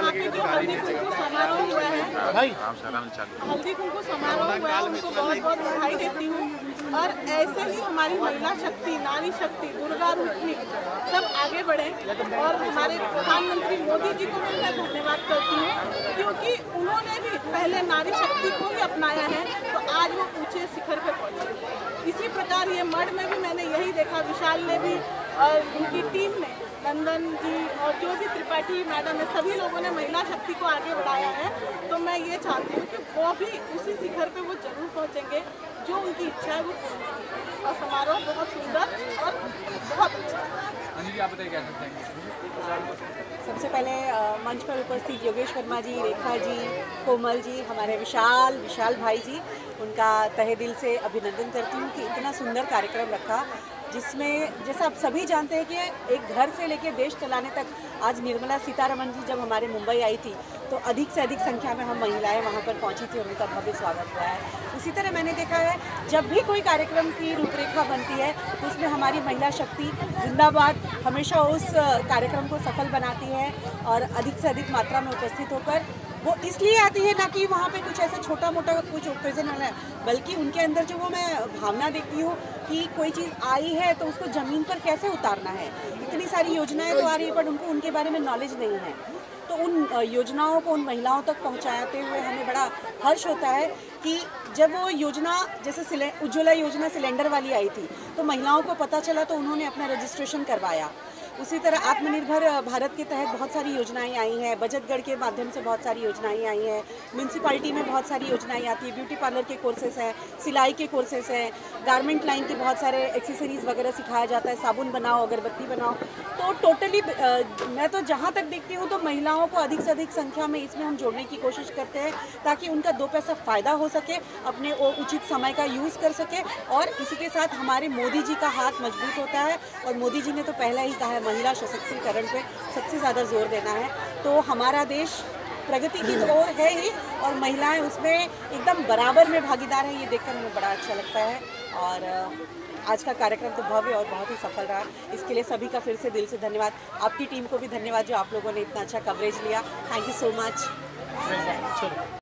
यहाँ पे जो हल्दी कुमकुम समारोह हुआ है, हल्दी कुमकुम समारोह हुआ है, उनको बहुत बहुत बधाई देती हूँ। और ऐसे ही हमारी महिला शक्ति, नारी शक्ति, दुर्गा रूपनी सब आगे बढ़े। और हमारे प्रधानमंत्री मोदी जी को भी मैं धन्यवाद करती हूँ, क्योंकि उन्होंने भी पहले नारी शक्ति को ही अपनाया है, तो आज वो ऊंचे शिखर पे पहुँचे। इसी प्रकार ये मढ़ में भी मैंने यही देखा, विशाल ने भी और उनकी टीम ने, नंदन जी और जो भी त्रिपाठी मैडम है, सभी लोगों ने महिला शक्ति को आगे बढ़ाया है। तो मैं ये चाहती हूँ कि वो भी उसी शिखर पे वो जरूर पहुँचेंगे जो उनकी इच्छा है वो पूर्ण होगी। और समारोह बहुत सुंदर और बहुत अच्छा। आप बताइए क्या सकते हैं? सबसे पहले मंच पर उपस्थित योगेश वर्मा जी, रेखा जी, कोमल जी, हमारे विशाल भाई जी, उनका तहे दिल से अभिनंदन करती हूँ कि इतना सुंदर कार्यक्रम रखा, जिसमें जैसा आप सभी जानते हैं कि एक घर से लेकर देश चलाने तक, आज निर्मला सीतारमण जी जब हमारे मुंबई आई थी तो अधिक से अधिक संख्या में हम महिलाएं वहां पर पहुंची थी और उनका भव्य स्वागत हुआ है। उसी तरह मैंने देखा है जब भी कोई कार्यक्रम की रूपरेखा बनती है तो उसमें हमारी महिला शक्ति जिंदाबाद हमेशा उस कार्यक्रम को सफल बनाती है और अधिक से अधिक मात्रा में उपस्थित होकर वो इसलिए आती है, ना कि वहाँ पे कुछ ऐसा छोटा मोटा कुछ ओकेजन वाला है, बल्कि उनके अंदर जो वो मैं भावना देखती हूँ कि कोई चीज़ आई है तो उसको ज़मीन पर कैसे उतारना है। इतनी सारी योजनाएं तो आ रही है पर उनको उनके बारे में नॉलेज नहीं है, तो उन योजनाओं को उन महिलाओं तक पहुँचाते हुए हमें बड़ा हर्ष होता है कि जब वो योजना जैसे उज्ज्वला योजना सिलेंडर वाली आई थी तो महिलाओं को पता चला तो उन्होंने अपना रजिस्ट्रेशन करवाया। उसी तरह आत्मनिर्भर भारत के तहत बहुत सारी योजनाएं आई हैं, बचतगढ़ के माध्यम से बहुत सारी योजनाएं आई हैं, म्यूनसिपैलिटी में बहुत सारी योजनाएं आती है, ब्यूटी पार्लर के कोर्सेस हैं, सिलाई के कोर्सेस हैं, गारमेंट लाइन के बहुत सारे एक्सेसरीज़ वगैरह सिखाया जाता है, साबुन बनाओ, अगरबत्ती बनाओ। तो टोटली मैं तो जहाँ तक देखती हूँ तो महिलाओं को अधिक से अधिक संख्या में इसमें हम जोड़ने की कोशिश करते हैं ताकि उनका दो पैसा फ़ायदा हो सके, अपने उचित समय का यूज़ कर सके। और इसी के साथ हमारे मोदी जी का हाथ मजबूत होता है और मोदी जी ने तो पहले ही कहा है महिला सशक्तिकरण पे सबसे ज़्यादा जोर देना है। तो हमारा देश प्रगति की ओर है ही और महिलाएं उसमें एकदम बराबर में भागीदार हैं, ये देखकर हमें बड़ा अच्छा लगता है। और आज का कार्यक्रम तो भव्य और बहुत ही सफल रहा, इसके लिए सभी का फिर से दिल से धन्यवाद। आपकी टीम को भी धन्यवाद जो आप लोगों ने इतना अच्छा कवरेज लिया। Thank you so much.